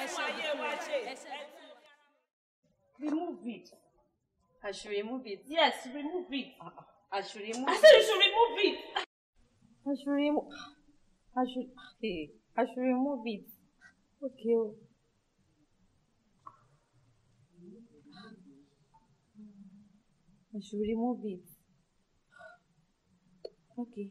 Remove it. I should remove it. Yes, remove it. I should remove I it. said you should remove it. I should remove. I should remove it. Okay. I should remove it. Okay.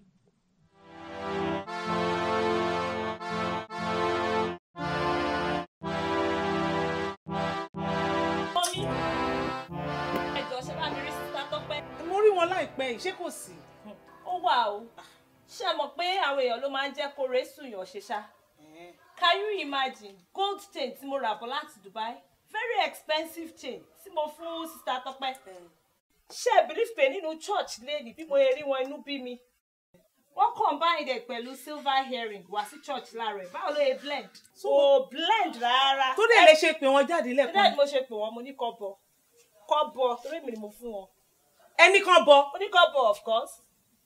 Mo rí wọn láìpẹ́ yìí, ṣé kò sí? Ó wà o. Ṣé mọ̀ pé àwọn èèyàn ló máa ń jẹ́ kó rẹ́sùn yàn ṣe ṣá? Can you imagine gold chain tí mo rà bọ̀ láti Dubai? Very expensive chain tí mo fún Sister Tọ́pẹ́. Ṣé believe pé nínú church lẹ́ni bí mo rí wọn inú bí mi? Wọ́n combine ẹ̀ pẹ̀lú silver earring wá sí church láàárọ̀. Báwo ló yẹ blend? Kò blend rárá. Tó dẹ̀ lè ṣe pé wọ́n jáde lẹ́kọ̀ọ́. Tó dẹ̀ mo ṣe pé wọ́n mo ní kọ́ bọ̀. Kọ́ bọ̀ torí mi ni mo fún wọn. Ẹni kan bọ̀. Mo ní kọ́ bọ̀ of course.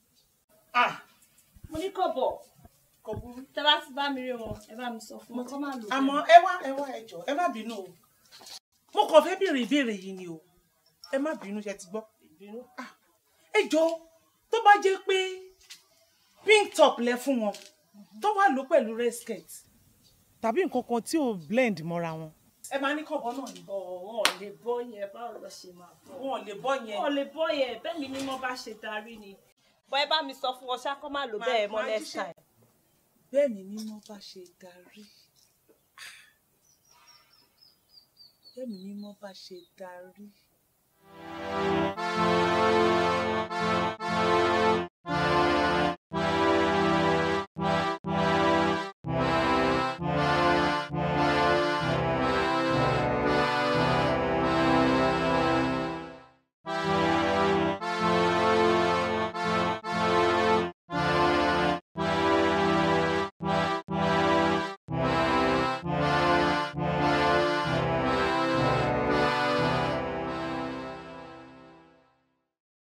Mo ní kọ́ bọ̀. Kò burú. Tẹ́ bá ti bá mi rí wọn, ẹ bá mi sọ fún wọn kó má lò. Àmọ́ ẹ wá ẹ jọ̀ọ́, ẹ má bínú o. Mo kàn fẹ́ béèrè ìbéèrè yìí ni o. Ẹ má bínú ṣe ti gbọ́. Ìbínú. Ẹ jọ̀ọ́, tó bá jẹ́ pé pink top lẹ fún wọn, tó wà ló pẹ̀lú red skirt. Tàbí nǹkan kan tí ò blend mọ́ra wọn. Ẹ máa ní kọ́bọ̀ náà ni. Wọn ò lè bọ́ yẹn, báwo lọ ṣe máa bọ́? Wọn ò lè bọ́ yẹn. Wọn ò lè bọ́ yẹn, bẹ́ẹ̀ mi mímọ́ bá ṣe darí ni. Bọ́ ẹ bá mi sọ fún wọn ṣá kó má lò bẹ́ẹ̀ mọ́ next time. Bẹ́ẹ̀ mi mímọ́ bá ṣe darí. Bẹ́ẹ̀ mi mímọ́ bá ṣe darí.